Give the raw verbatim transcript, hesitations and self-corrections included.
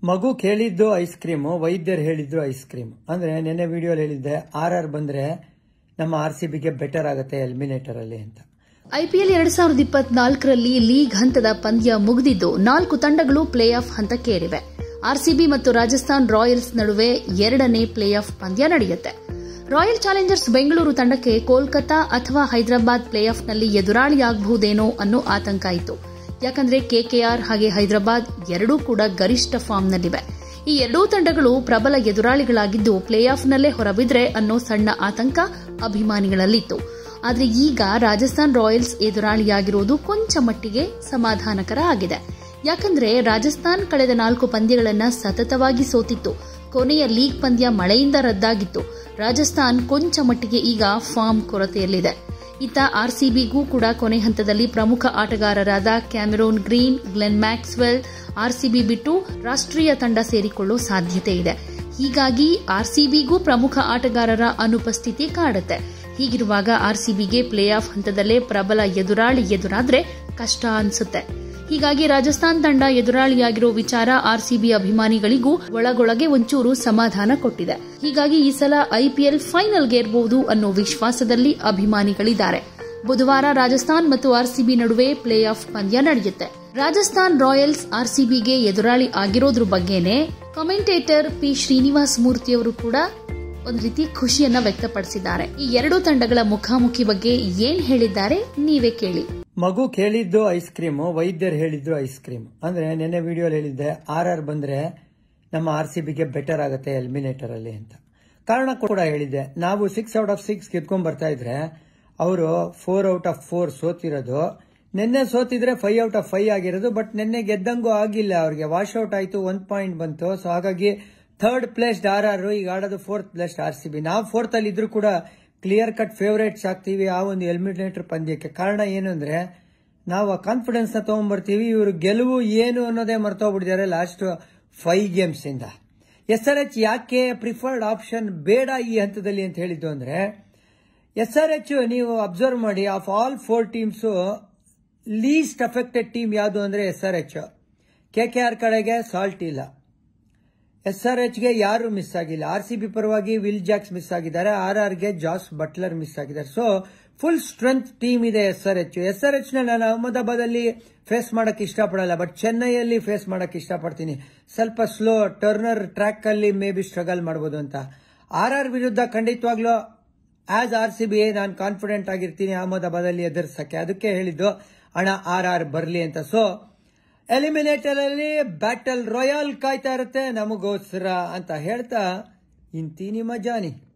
ಮಗು ಕೇಳಿದ್ದು ice cream, ವೈದ್ಯರು ಹೇಳಿದ್ರು ಐಸ್ ಕ್ರೀಮ್. ಅಂದ್ರೆ ನೆನ್ನೆ ವಿಡಿಯೋಲಿ ಹೇಳಿದ್ದೆ ಆರ್ ಆರ್ ಬಂದ್ರೆ ನಮ್ಮ ಆರ್ ಸಿ ಬಿಗೆ ಬೆಟರ್ ಆಗುತ್ತೆ ಎಲಿಮಿನೇಟರ್ ಅಲ್ಲಿ ಅಂತ. ಐಪಿಎಲ್ ಎರಡ್ ಸಾವಿರದ ಇಪ್ಪತ್ನಾಲ್ಕರಲ್ಲಿ ಲೀಗ್ ಹಂತದ ಪಂದ್ಯ ಮುಗಿದಿದ್ದು ನಾಲ್ಕು ತಂಡಗಳು ಪ್ಲೇ ಆಫ್ ಹಂತಕ್ಕೇರಿವೆ. ಆರ್ಸಿಬಿ ಮತ್ತು ರಾಜಸ್ಥಾನ್ ರಾಯಲ್ಸ್ ನಡುವೆ ಎರಡನೇ ಪ್ಲೇ ಆಫ್ ಪಂದ್ಯ ನಡೆಯುತ್ತೆ. ರಾಯಲ್ ಚಾಲೆಂಜರ್ಸ್ ಬೆಂಗಳೂರು ತಂಡಕ್ಕೆ ಕೋಲ್ಕತಾ ಅಥವಾ ಹೈದರಾಬಾದ್ ಪ್ಲೇ ಆಫ್ನಲ್ಲಿ ಎದುರಾಳಿಯಾಗಬಹುದೇನೋ ಅನ್ನೋ ಆತಂಕ ಇತ್ತು. ಯಾಕಂದ್ರೆ ಕೆಕೆಆರ್ ಹಾಗೆ ಹೈದರಾಬಾದ್ ಎರಡೂ ಕೂಡ ಗರಿಷ್ಠ ಫಾರ್ಮ್ನಲ್ಲಿವೆ. ಈ ಎರಡೂ ತಂಡಗಳು ಪ್ರಬಲ ಎದುರಾಳಿಗಳಾಗಿದ್ದು ಪ್ಲೇ ಆಫ್ನಲ್ಲೇ ಹೊರಬಿದ್ರೆ ಅನ್ನೋ ಸಣ್ಣ ಆತಂಕ ಅಭಿಮಾನಿಗಳಲ್ಲಿತ್ತು. ಆದರೆ ಈಗ ರಾಜಸ್ಥಾನ್ ರಾಯಲ್ಸ್ ಎದುರಾಳಿಯಾಗಿರೋದು ಕೊಂಚ ಮಟ್ಟಿಗೆ ಸಮಾಧಾನಕರ ಆಗಿದೆ. ಯಾಕಂದ್ರೆ ರಾಜಸ್ಥಾನ್ ಕಳೆದ ನಾಲ್ಕು ಪಂದ್ಯಗಳನ್ನು ಸತತವಾಗಿ ಸೋತಿತ್ತು. ಕೊನೆಯ ಲೀಗ್ ಪಂದ್ಯ ಮಳೆಯಿಂದ ರದ್ದಾಗಿತ್ತು. ರಾಜಸ್ಥಾನ್ ಕೊಂಚ ಮಟ್ಟಿಗೆ ಈಗ ಫಾರ್ಮ್ ಕೊರತೆಯಲ್ಲಿದೆ. ಇತ್ತ ಆರ್ಸಿಬಿಗೂ ಕೂಡ ಕೊನೆ ಹಂತದಲ್ಲಿ ಪ್ರಮುಖ ಆಟಗಾರರಾದ Cameron Green, Glenn Maxwell RCB ಬಿಟ್ಟು ರಾಷ್ಟ್ರೀಯ ತಂಡ ಸೇರಿಕೊಳ್ಳೋ ಸಾಧ್ಯತೆ ಇದೆ. ಹೀಗಾಗಿ ಆರ್ಸಿಬಿಗೂ ಪ್ರಮುಖ ಆಟಗಾರರ ಅನುಪಸ್ಥಿತಿ ಕಾಡುತ್ತೆ. ಹೀಗಿರುವಾಗ ಆರ್ಸಿಬಿಗೆ ಪ್ಲೇ ಆಫ್ ಹಂತದಲ್ಲೇ ಪ್ರಬಲ ಎದುರಾಳಿ ಎದುರಾದ್ರೆ ಕಷ್ಟ ಅನ್ಸುತ್ತೆ. ಹೀಗಾಗಿ ರಾಜಸ್ಥಾನ್ ತಂಡ ಎದುರಾಳಿಯಾಗಿರೋ ವಿಚಾರ ಆರ್ಸಿಬಿ ಅಭಿಮಾನಿಗಳಿಗೂ ಒಳಗೊಳಗೆ ಒಂಚೂರು ಸಮಾಧಾನ ಕೊಟ್ಟಿದೆ. ಹೀಗಾಗಿ ಈ ಸಲ ಐಪಿಎಲ್ ಫೈನಲ್ಗೇರಬಹುದು ಅನ್ನೋ ವಿಶ್ವಾಸದಲ್ಲಿ ಅಭಿಮಾನಿಗಳಿದ್ದಾರೆ. ಬುಧವಾರ ರಾಜಸ್ಥಾನ್ ಮತ್ತು ಆರ್ಸಿಬಿ ನಡುವೆ ಪ್ಲೇ ಆಫ್ ಪಂದ್ಯ ನಡೆಯುತ್ತೆ. ರಾಜಸ್ಥಾನ್ ರಾಯಲ್ಸ್ ಆರ್ಸಿಬಿಗೆ ಎದುರಾಳಿ ಆಗಿರೋದ್ರ ಬಗ್ಗೆನೇ ಕಾಮೆಂಟೇಟರ್ ಪಿ ಶ್ರೀನಿವಾಸ್ ಮೂರ್ತಿಯವರು ಕೂಡ ಒಂದು ರೀತಿ ಖುಷಿಯನ್ನ ವ್ಯಕ್ತಪಡಿಸಿದ್ದಾರೆ. ಈ ಎರಡೂ ತಂಡಗಳ ಮುಖಾಮುಖಿ ಬಗ್ಗೆ ಏನ್ ಹೇಳಿದ್ದಾರೆ ನೀವೇ ಕೇಳಿ. ಮಗು ಕೇಳಿದ್ದು ಐಸ್ ಕ್ರೀಮು, ವೈದ್ಯರು ಹೇಳಿದ್ರು ಐಸ್ ಕ್ರೀಮ್. ಅಂದ್ರೆ ನೆನ್ನೆ ವಿಡಿಯೋಲಿ ಹೇಳಿದ್ದೆ ಆರ್ ಆರ್ ಬಂದ್ರೆ ನಮ್ಮ ಆರ್ ಸಿ ಬಿಗೆ ಬೆಟರ್ ಆಗುತ್ತೆ ಎಲಿಮಿನೇಟರ್ ಅಲ್ಲಿ ಅಂತ. ಕಾರಣ ಕೂಡ ಹೇಳಿದ್ದೆ. ನಾವು ಸಿಕ್ಸ್ ಔಟ್ ಆಫ್ ಸಿಕ್ಸ್ ಗೆದ್ಕೊಂಡ್ ಬರ್ತಾ ಇದ್ರೆ ಅವರು ಫೋರ್ ಔಟ್ ಆಫ್ ಫೋರ್ ಸೋತಿರೋದು. ನಿನ್ನೆ ಸೋತಿದ್ರೆ ಫೈವ್ ಔಟ್ ಆಫ್ ಫೈವ್ ಆಗಿರೋದು. ಬಟ್ ನಿನ್ನೆ ಗೆದ್ದಂಗೂ ಆಗಿಲ್ಲ, ಅವ್ರಿಗೆ ವಾಶ್ ಔಟ್ ಆಯ್ತು, ಒಂದ್ ಪಾಯಿಂಟ್ ಬಂತು. ಸೊ ಹಾಗಾಗಿ ಥರ್ಡ್ ಪ್ಲೇಸ್ ಆರ್ ಆರ್, ಈಗ ಆಡೋದು fourth place R C B. ನಾವು ಫೋರ್ತ್ ಅಲ್ಲಿ ಇದ್ರು ಕೂಡ ಕ್ಲಿಯರ್ ಕಟ್ ಫೇವರೇಟ್ಸ್ ಆಗ್ತೀವಿ ಆ ಒಂದು ಎಲಿಮಿನೇಟರ್ ಪಂದ್ಯಕ್ಕೆ. ಕಾರಣ ಏನು ಅಂದ್ರೆ ನಾವು ಆ ಕಾನ್ಫಿಡೆನ್ಸ್ ನ ತಗೊಂಡ್ಬರ್ತೀವಿ. ಇವರು ಗೆಲುವು ಏನು ಅನ್ನೋದೇ ಮರ್ತೋಗ್ಬಿಟ್ಟಿದ್ದಾರೆ ಲಾಸ್ಟ್ ಫೈವ್ ಗೇಮ್ಸ್ ಇಂದ. ಎಸ್ ಆರ್ ಎಚ್ ಯಾಕೆ ಪ್ರಿಫರ್ಡ್ ಆಪ್ಷನ್ ಬೇಡ ಈ ಹಂತದಲ್ಲಿ ಅಂತ ಹೇಳಿದ್ದು ಅಂದ್ರೆ, ಎಸ್ ಆರ್ ಎಚ್ ನೀವು ಅಬ್ಸರ್ವ್ ಮಾಡಿ, of all four teams least affected team ಯಾವುದು ಅಂದ್ರೆ ಎಸ್ ಆರ್ ಎಚ್. ಕೆಕೆಆರ್ ಕಡೆಗೆ ಸಾಲ್ಟ್ ಇಲ್ಲ, ಎಸ್ ಆರ್ ಎಚ್ ಗೆ ಯಾರು ಮಿಸ್ ಆಗಿಲ್ಲ. ಆರ್ ಸಿ ಬಿ ಪರವಾಗಿ ವಿಲ್ ಜಾಕ್ಸ್ ಮಿಸ್ ಆಗಿದ್ದಾರೆ, ಆರ್ ಆರ್ ಗೆ ಜಾಸ್ ಬಟ್ಲರ್ ಮಿಸ್ ಆಗಿದ್ದಾರೆ. ಸೊ ಫುಲ್ ಸ್ಟ್ರೆಂತ್ ಟೀಮ್ ಇದೆ S R H. S R H ನ ನಾನು ಅಹಮದಾಬಾದ್ ಅಲ್ಲಿ ಫೇಸ್ ಮಾಡಕ್ ಇಷ್ಟಪಡಲ್ಲ, ಬಟ್ ಚೆನ್ನೈಯಲ್ಲಿ ಫೇಸ್ ಮಾಡಕ್ ಇಷ್ಟಪಡ್ತೀನಿ. ಸ್ವಲ್ಪ ಸ್ಲೋ ಟರ್ನರ್ ಟ್ರ್ಯಾಕ್ ಅಲ್ಲಿ ಮೇ ಬಿ ಸ್ಟ್ರಗಲ್ ಮಾಡಬಹುದು ಅಂತ. ಆರ್ ಆರ್ ವಿರುದ್ಧ ಖಂಡಿತವಾಗ್ಲೂ ಆಸ್ ಆರ್ ಸಿ ಬಿ ನಾನು ಕಾನ್ಫಿಡೆಂಟ್ ಆಗಿರ್ತೀನಿ ಅಹಮದಾಬಾದ್ ಅಲ್ಲಿ ಎದುರಿಸಕ್ಕೆ. ಅದಕ್ಕೆ ಹೇಳಿದ್ದು ಅಣ್ಣ ಆರ್ ಆರ್ ಬರ್ಲಿ ಅಂತ. ಸೊ ಎಲಿಮಿನೇಟರ್ ಅಲ್ಲಿ ಬ್ಯಾಟಲ್ ರಾಯಲ್ ಕಾಯ್ತಾ ಇರುತ್ತೆ ನಮಗೋಸ್ಕರ ಅಂತ ಹೇಳ್ತಾ ಇಂತಿ ನಿಮ್ಮ ಜಾನಿ.